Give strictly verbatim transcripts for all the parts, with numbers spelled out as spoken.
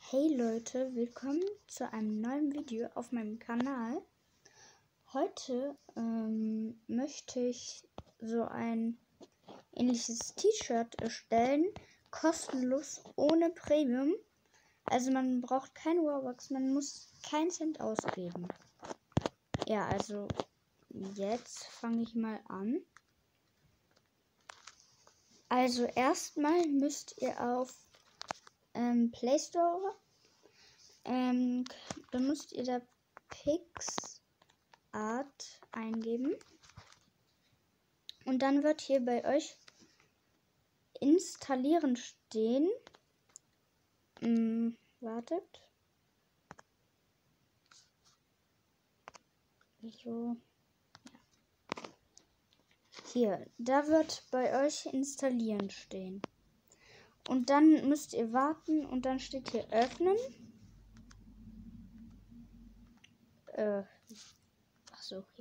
Hey Leute, willkommen zu einem neuen Video auf meinem Kanal. Heute ähm, möchte ich so ein ähnliches T-Shirt erstellen, kostenlos, ohne Premium. Also man braucht keine Robux, man muss keinen Cent ausgeben. Ja, also jetzt fange ich mal an. Also erstmal müsst ihr auf ähm, Play Store, ähm, dann müsst ihr da PixArt eingeben und dann wird hier bei euch installieren stehen. Hm, wartet. So. Hier, da wird bei euch installieren stehen. Und dann müsst ihr warten und dann steht hier öffnen. Äh, ach so, hier.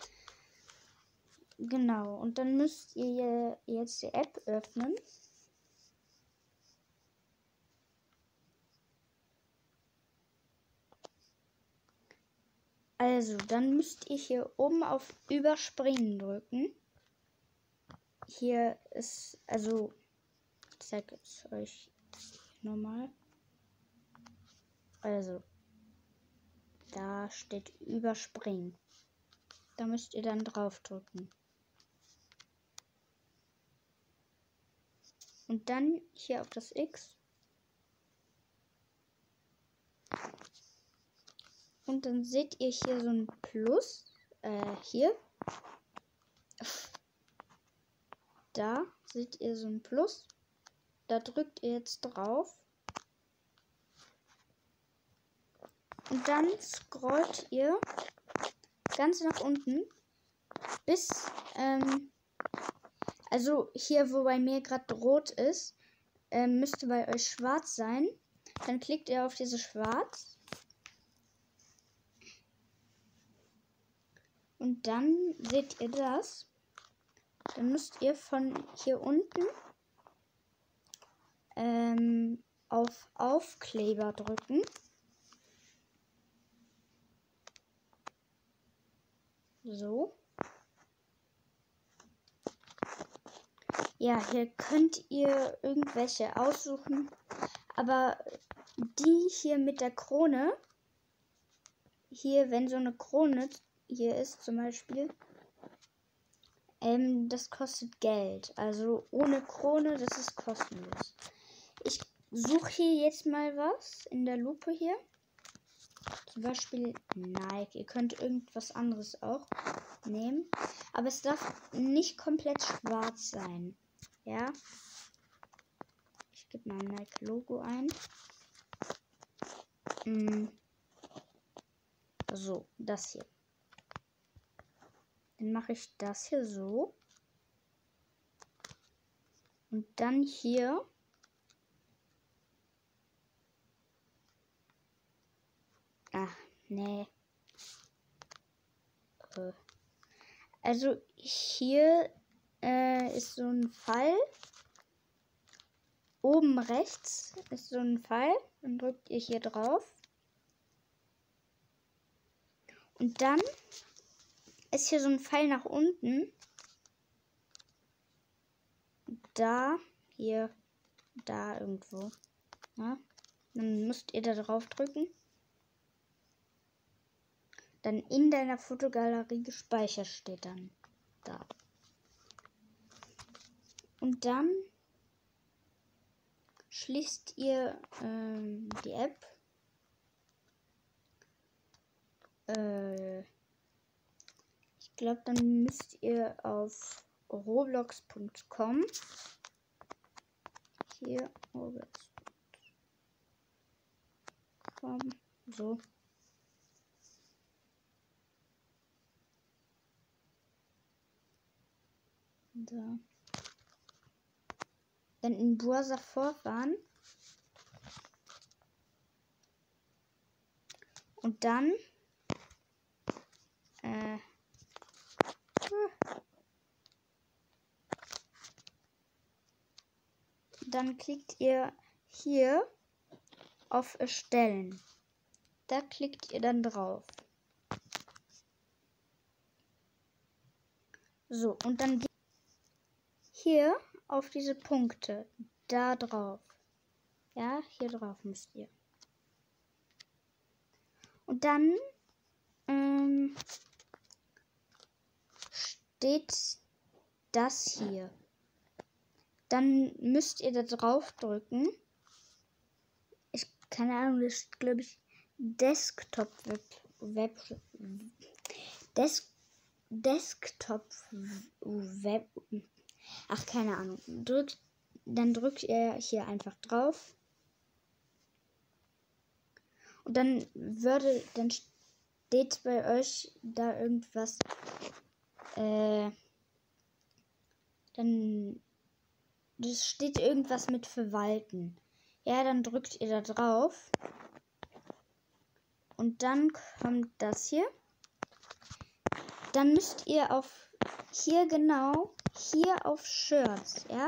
Genau, und dann müsst ihr jetzt die App öffnen. Also, dann müsst ihr hier oben auf Überspringen drücken. Hier ist, also, ich zeige es euch nochmal. Also, da steht Überspringen. Da müsst ihr dann drauf drücken. Und dann hier auf das X. Und dann seht ihr hier so ein Plus. Äh, hier. Da seht ihr so ein Plus. Da drückt ihr jetzt drauf. Und dann scrollt ihr ganz nach unten bis, ähm, also hier, wo bei mir gerade rot ist, ähm, müsste bei euch schwarz sein. Dann klickt ihr auf diese Schwarz. Und dann seht ihr das. Dann müsst ihr von hier unten ähm, auf Aufkleber drücken. So. Ja, hier könnt ihr irgendwelche aussuchen. Aber die hier mit der Krone, hier, wenn so eine Krone hier ist zum Beispiel, ähm, das kostet Geld. Also ohne Krone, das ist kostenlos. Ich suche hier jetzt mal was in der Lupe hier. Zum Beispiel Nike. Ihr könnt irgendwas anderes auch nehmen. Aber es darf nicht komplett schwarz sein. Ja. Ich gebe mal ein Nike-Logo ein. Mm. So, das hier. Dann mache ich das hier so. Und dann hier. Ach, nee. Äh. Also hier äh, ist so ein Pfeil. Oben rechts ist so ein Pfeil. Dann drückt ihr hier drauf. Und dann ist hier so ein Pfeil nach unten. Da, hier, da irgendwo. Ja? Dann müsst ihr da drauf drücken. Dann in deiner Fotogalerie gespeichert steht dann da. Und dann schließt ihr ähm, die App. Äh, ich glaube, dann müsst ihr auf roblox punkt com hier roblox punkt com so. Da. Dann in Browser vorfahren. Und dann äh, dann klickt ihr hier auf Erstellen. Da klickt ihr dann drauf. So, und dann geht hier auf diese Punkte. Da drauf. Ja, hier drauf müsst ihr. Und dann ähm, steht das hier. Dann müsst ihr da drauf drücken. Ich keine Ahnung, das ist glaube ich Desktop Web, Web Des, Desktop Web. Ach, keine Ahnung. Drückt, dann drückt ihr hier einfach drauf. Und dann würde, dann steht bei euch da irgendwas. Äh, dann das steht irgendwas mit Verwalten. Ja, dann drückt ihr da drauf. Und dann kommt das hier. Dann müsst ihr auf hier genau, hier auf Shirts, ja.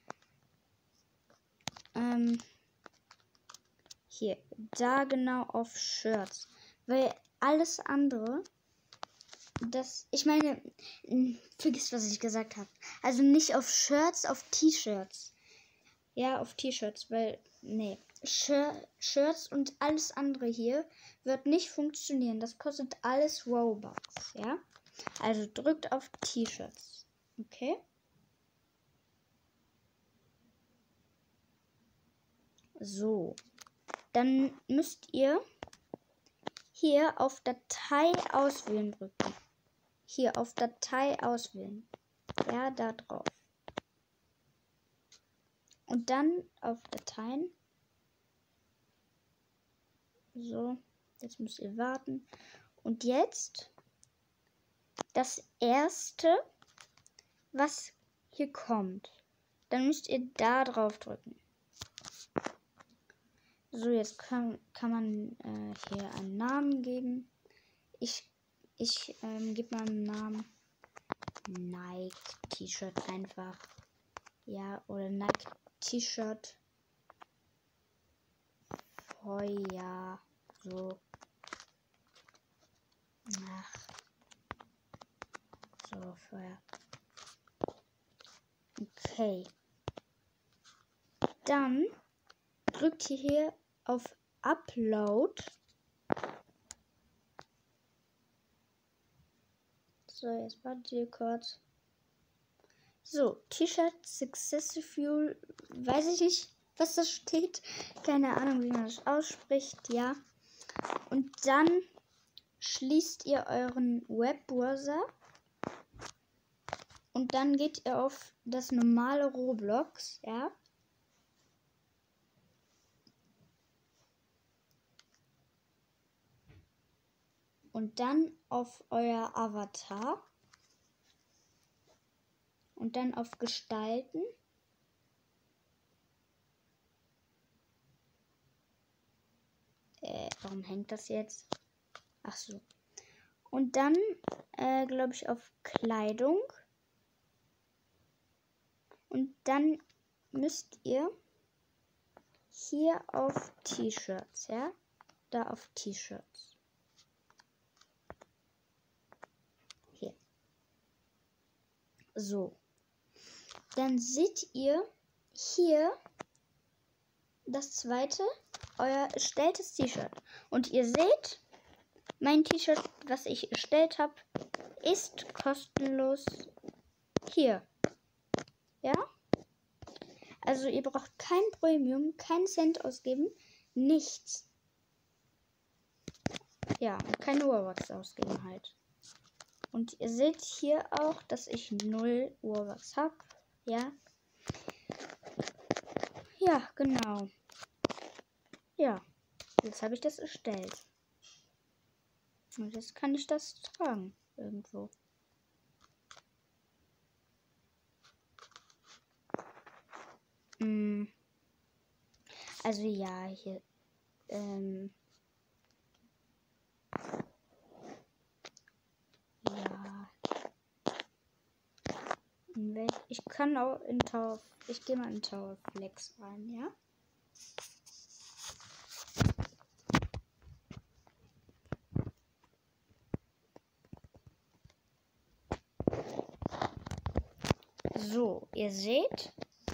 Ähm, hier, da genau auf Shirts. Weil alles andere, das, ich meine, vergiss, was ich gesagt habe. Also nicht auf Shirts, auf T-Shirts. Ja, auf T-Shirts, weil, nee, Shir- Shirts und alles andere hier wird nicht funktionieren. Das kostet alles Robux, ja. Also drückt auf T-Shirts, okay. So, dann müsst ihr hier auf Datei auswählen drücken. Hier auf Datei auswählen. Ja, da drauf. Und dann auf Dateien. So, jetzt müsst ihr warten. Und jetzt das erste, was hier kommt. Dann müsst ihr da drauf drücken. So, jetzt kann, kann man äh, hier einen Namen geben. Ich, ich ähm, gebe mal einen Namen. Nike T-Shirt einfach. Ja, oder Nike T-Shirt. Feuer. So. Ach. So, Feuer. Okay. Dann drückt ihr hier auf Upload. So, jetzt wartet ihr kurz. So, T-Shirt Successful. Weiß ich nicht, was das steht. Keine Ahnung, wie man das ausspricht. Ja. Und dann schließt ihr euren Webbrowser. Und dann geht ihr auf das normale Roblox. Ja. Und dann auf euer Avatar. Und dann auf Gestalten. Äh, warum hängt das jetzt? Ach so. Und dann, äh, glaube ich, auf Kleidung. Und dann müsst ihr hier auf T-Shirts, ja? Da auf T-Shirts. Hier. So. Dann seht ihr hier das zweite, euer erstelltes T-Shirt. Und ihr seht, mein T-Shirt, was ich erstellt habe, ist kostenlos hier. Ja? Also ihr braucht kein Premium, keinen Cent ausgeben, nichts. Ja, keine Robux ausgeben halt. Und ihr seht hier auch, dass ich null Robux habe. Ja. Ja, genau. Ja, jetzt habe ich das erstellt. Und jetzt kann ich das tragen irgendwo. Mm. Also ja, hier. Ähm, ja. Ich kann auch in Tower. Ich gehe mal in Tower Flex rein, ja? So, ihr seht,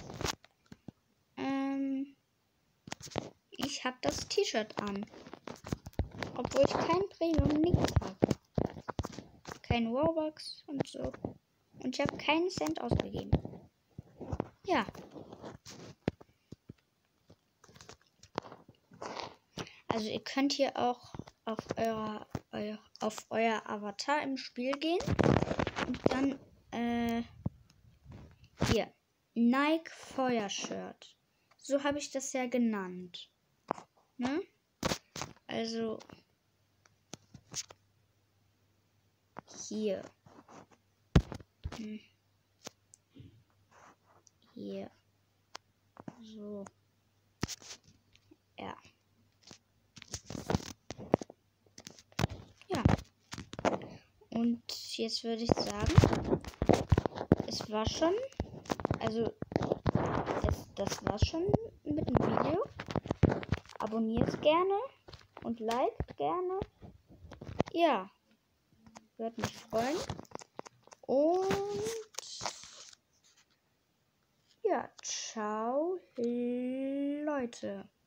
ähm, ich habe das T-Shirt an. Obwohl ich kein Premium, nichts habe. Kein Robux und so. Und ich habe keinen Cent ausgegeben. Ja. Also ihr könnt hier auch auf eurer, euer, auf euer Avatar im Spiel gehen. Und dann, äh, hier. Nike Feuershirt. So habe ich das ja genannt. Ne? Also hier. Hm. Hier. So. Ja. Ja. Und jetzt würde ich sagen, es war schon, also das, das war schon mit dem Video. Abonniert gerne und liked gerne. Ja. Würde mich freuen. Und ja, ciao, Leute.